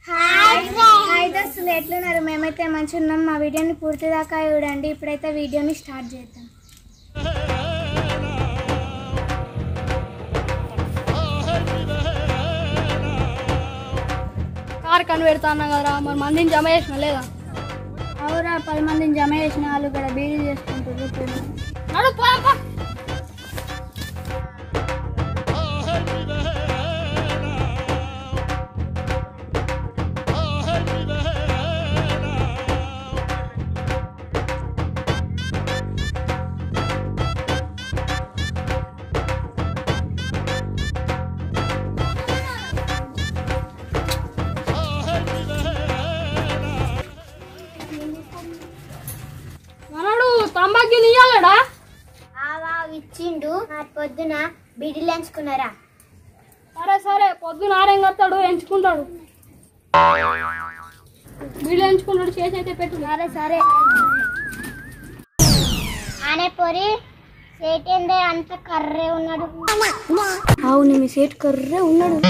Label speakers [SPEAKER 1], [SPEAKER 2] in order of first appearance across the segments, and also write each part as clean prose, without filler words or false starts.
[SPEAKER 1] Hi దోస్తులు, ఎట్లున్నారు? మేమైతే మంచిగా ఉన్నాం. మా వీడియోని పూర్తి దాకా చూడండి. ఇప్పుడైతే వీడియోని స్టార్ట్ చేద్దాం.
[SPEAKER 2] కార్ కనిపెడతాను కదా, మరి మందిని జమ చేసిన లేదా?
[SPEAKER 1] అవురా, 10 మందిని జమ చేసిన వాళ్ళు ఇక్కడ బీడీ చేసుకుంటారు.
[SPEAKER 2] నడు పోయప్ప. తంబాకి నీయాలడా
[SPEAKER 1] ఇచ్చిండు. పొద్దున బీడీలు ఎంచుకున్నారా?
[SPEAKER 2] సరే సరే, పొద్దున ఆరేం కడతాడు, ఎంచుకుంటాడు. బీడీలు ఎంచుకుంటాడు, చేసి అయితే పెట్టు.
[SPEAKER 1] సరే సరే. ఆనే పొరి సేటేందే అంత కర్రే ఉన్నాడు. అవును, మీ సేట్ కర్రే ఉన్నాడు.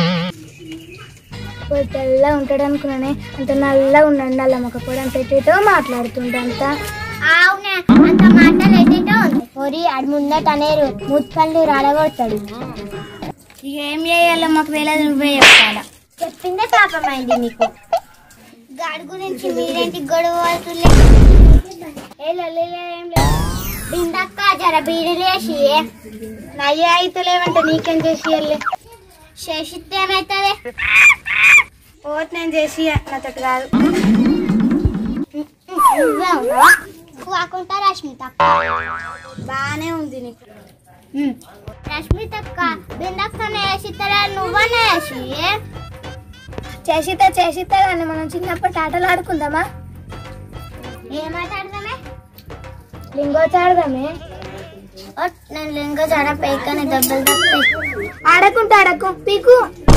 [SPEAKER 1] తెల్లగా ఉంటాడు అనుకున్నానే, అంత నల్లగా ఉన్నాడు. నల్ల మొక్క పొడి అంత ఎట్టేటో మాట్లాడుతుండే అంత. అవునే, అంత మాటలు ఎట్టేటో పొరి అడి ముందట అనేరు ముత్పల్లి రాడగొడతాడు. ఇక ఏం చేయాలో మాకు తెలియదు, నువ్వే చెప్పాలా. చెప్పిందే పాపమైంది నీకు. గాడి గురించి మీరేంటి గొడవ పడుతులే? ఏం లేదు. బిందక్క జర బీడీలేసి నయ్య అయితలేవంటే నీకేం చేసి చేసిస్తే ఏమైతుంది? పోతే నేను చేసి నాతో కాదు. కాకుండా రష్మిత బానే ఉంది నీకు. రష్మిత బిందక్కనే వేసిస్తారా? నువ్వనే వేసి చేసిస్తా కానీ మనం చిన్నప్పటి ఆటలు ఆడుకుందామా? ఏమాట ఆడదామే? లింగోచ్ ఆడదామే. నేను లింగోచ్ ఆడ పైకనే దెబ్బలు తక్కుతాయి. ఆడకు పీకు.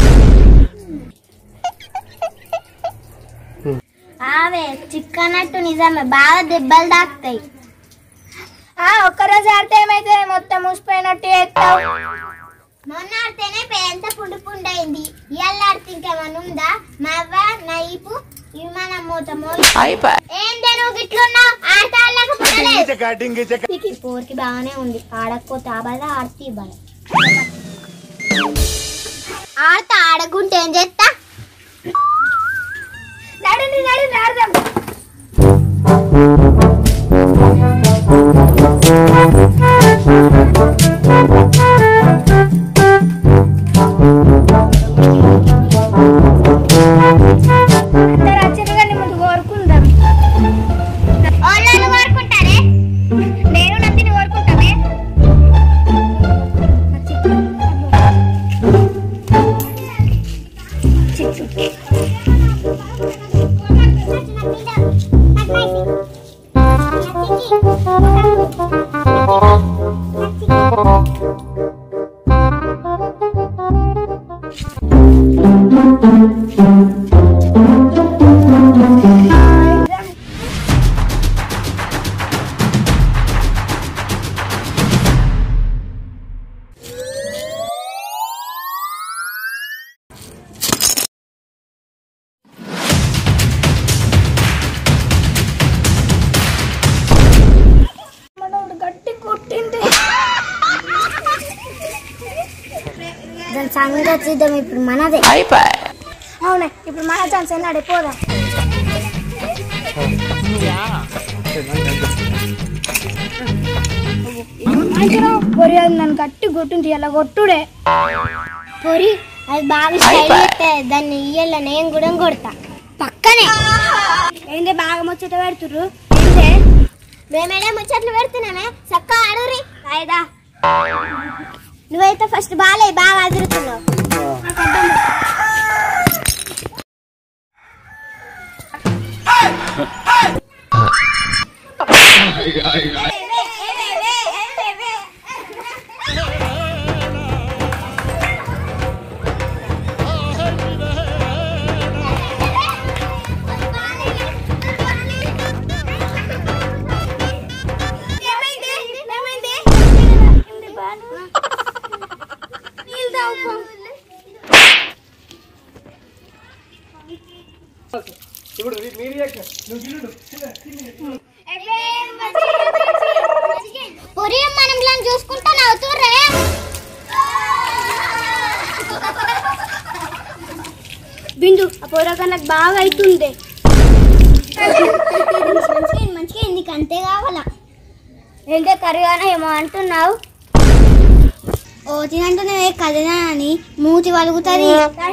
[SPEAKER 1] ఆవే చిక్కనట్టు నిజమే, బాగా దెబ్బలు తాకుతాయి. ఒక్కరోజు ఆడితే ఏమైతే మొత్తం మూసిపోయినట్టు చేస్తావు. మొన్న ఆడితేనే ఎంత పుండు పుండు అయింది. ఇవాళ ఆడితే ఇంకేమన్నా ఉందా? మవ్వ నైపు విమానం మూతమో ఏందే నువ్వు గిట్లున్నావు? ఆడతాళ్ళకి పోరికి బాగానే ఉంది. ఆడకపోతే ఆబాద ఆడితే ఇవ్వాలి. ఆడకుంటే ఏం చేస్తా? నడు ఆడదాం. సంగతి వచ్చిద్దాం. ఇప్పుడు మనదే. అవునా, ఇప్పుడు మన ఛాన్స్ అన్నాడే, పోదాం. పొరి అది నన్ను గట్టి కొట్టింది. ఇలా కొట్టుడే పొరి, అది బాగా స్టైల్ చేస్తే దాన్ని ఇయ్యాల నేను కూడా కొడతా పక్కనే. ఏందే బాగా ముచ్చట పెడుతుర్రు? ఏందే మేమేనా ముచ్చట్లు పెడుతున్నామే? చక్క ఆడురి. అయిదా నువ్వైతే ఫస్ట్ బాగా అదురుతున్నావు.
[SPEAKER 3] ఇప్పుడు మీ రియాక్షన్ నువ్వు గిల్లు
[SPEAKER 1] పొరి మనం చూసుకుంటా నవ్వుతుర్రే బిందు ఆ పొరక నాకు బాగా అవుతుండే మంచిగా నీకు అంతే కావాలా ఏంటే కరిగానా ఏమో అంటున్నావు ఓ తినంటున్నావే కదనా అని మూతి వలుగుతుంది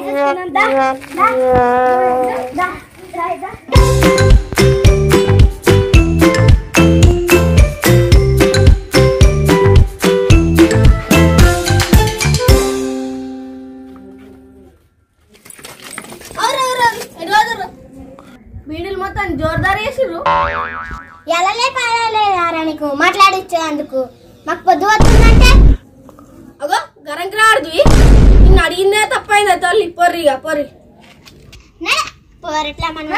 [SPEAKER 2] బీడీలు మొత్తం జోర్దార్ చేసిర్రు
[SPEAKER 1] ఎలాలే కాలేరా నీకు మాట్లాడిచ్చేందుకు మాకు పొద్దు వస్తుందంటే
[SPEAKER 2] అగో గరంకి రాడుది నిన్ను అడిగిందే తప్పైందా తల్లి పొర్రిగా పొర్రి
[SPEAKER 1] పోరట్లా మన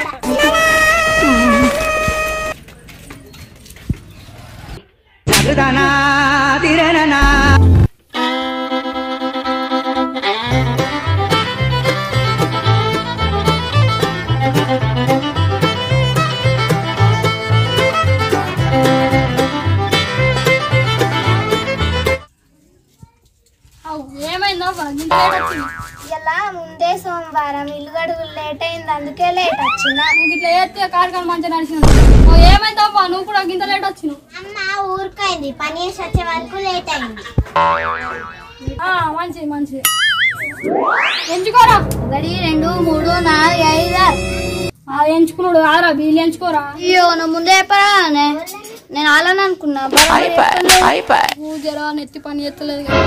[SPEAKER 2] ఏమైందవ్వా
[SPEAKER 1] ఇలా ముందే సోమవారం ఇల్లు గడుగులు లేట్ అయింది అందుకే లేట్ వచ్చిన
[SPEAKER 2] నీకు ఇట్లా చేస్తే కార్యక్రమం మంచిగా నడిచింది ఏమైందవ్వా నువ్వు కూడా ఇంత లేట్ వచ్చినావు
[SPEAKER 1] అమ్మ ఊరుకైంది పని చేసి వచ్చే వరకు లేట్ అయింది
[SPEAKER 2] మంచిది మంచిది ఎంచుకోరా
[SPEAKER 1] 1 2 3 4 5
[SPEAKER 2] ఎంచుకున్నాడు ఆరా వీళ్ళు ఎంచుకోరా
[SPEAKER 1] అయ్యో నా ముందే చెప్పరా నేను ఆలని అనుకున్నా
[SPEAKER 2] జరా నెత్తి పని ఎత్తలేదు కదా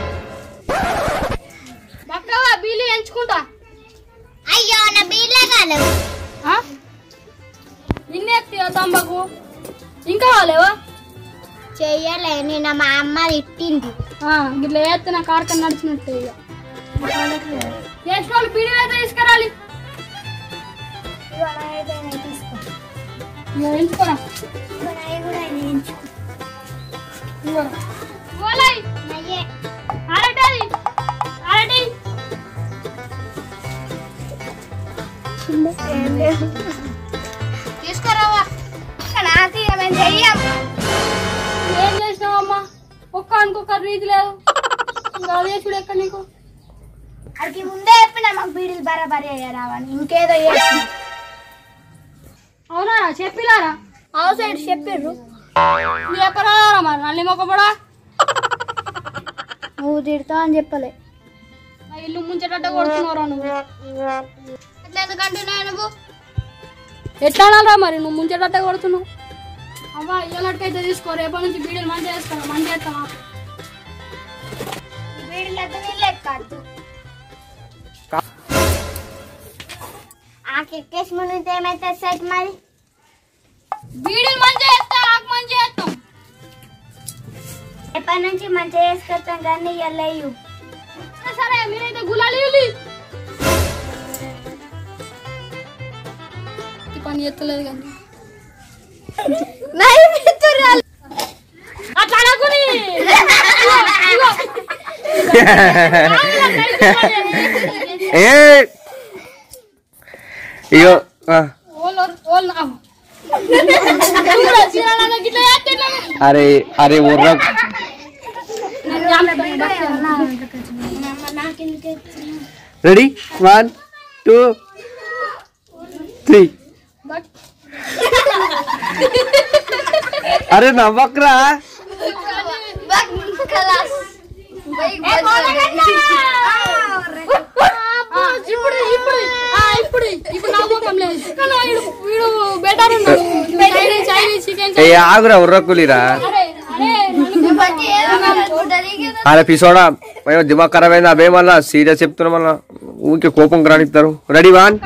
[SPEAKER 2] బక్కవా బీలు ఎంచుకుంటా
[SPEAKER 1] అయ్యో నా బీర్లే కాలేవు
[SPEAKER 2] నిన్నే ఎత్తి తంబాకు ఇంకా కాలేవా
[SPEAKER 1] చెయ్యలే నేను మా అమ్మ తిట్టింది
[SPEAKER 2] ఇట్లా వేస్తే నా కార్కన్ నడిచినట్టే ఇక చేసిన వాళ్ళు పీడి అయితే తీసుకురాలి ఎంచుకోరా
[SPEAKER 1] తీసుకురావా మేము చెయ్యం
[SPEAKER 2] ఏం చేసినావమ్మా ఒక్క అనుకోక రీతి లేదు ఇంకా అదే చూడు ఎక్కడ నీకు
[SPEAKER 1] అడిగి ముందే చెప్పిన మాకు బీడీలు బరాబరి అయ్యారావని ఇంకేదో చేసిన
[SPEAKER 2] అవునా చెప్పిలారా
[SPEAKER 1] అవుట్ సైడ్ చెప్పిర్రు
[SPEAKER 2] చెప్పరారా మరి నల్లి మొక్కపడా
[SPEAKER 1] నువ్వు తిడతా అని చెప్పలే
[SPEAKER 2] నా ఇల్లు ముంచేటట్టు కొడుతున్నారా నువ్వు
[SPEAKER 1] అట్లా ఎందుకంటున్నావు నువ్వు
[SPEAKER 2] ఎట్లా అనాలరా మరి నువ్వు ముంచేటట్టే కొడుతున్నావు అవ్వ ఇయ్యాలకైతే తీసుకో రేపటి నుంచి బీడీలు మంచిగా వేస్తావా మంచిగా వేస్తావా
[SPEAKER 1] బీడీలతో నీళ్ళు ఎక్కద్దు ఆ కెక్కేసి ముందు ఏమైతే సెట్ మరి
[SPEAKER 2] బీడీలు మంచిగా వేస్తా ఆకు మంచిగా వేస్తాం
[SPEAKER 1] ఎప్పటి నుంచి మంచిగా వేసుకొస్తాం కానీ ఇవ్వలేవు
[SPEAKER 2] సరే మీరైతే గులాలి పని ఎత్తలేదు కానీ అట్లా అనుకుని
[SPEAKER 3] అయ్యో అరే అరే ఉర్ర రెడీ 1 2 3 అరే నవ్వక్రా ఆగురా ఉర్రకులిరా అరే పిసోడా దిమాగ్ ఖరాబ్ అయింది అవే మళ్ళా సీరియస్ చెప్తున్నా మళ్ళా ఊరికే కోపం రానిస్తారు రెడీ 1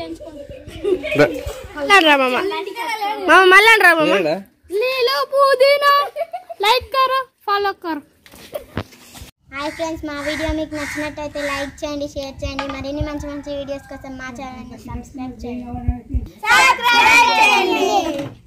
[SPEAKER 2] లైక్ కరో ఫాలో కరో
[SPEAKER 1] హాయ్ ఫ్రెండ్స్ మా వీడియో మీకు నచ్చినట్టయితే లైక్ చేయండి షేర్ చేయండి మరిన్ని మంచి మంచి వీడియోస్ కోసం మా ఛానల్ని సబ్స్క్రైబ్ చేయండి